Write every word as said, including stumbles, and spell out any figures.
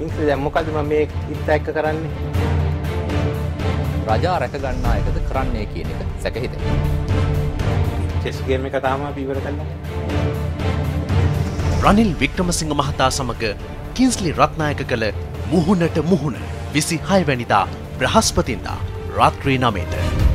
Kingsley දැන් මොකද මම මේ ඉත්ත එක්ක කරන්නේ? රජා රැක ගන්නා එකද කරන්නේ කියන එක සැක හිතෙනවා. චෙස් ගේම් එක තාම අපි ඉවර කළා. රනිල් වික්‍රමසිංහ මහතා සමග කිංස්ලි රත්නායක කළ මුහුණට මුහුණ විසිහය වැනිදා බ්‍රහස්පතින්දා රාත්‍රී නවයට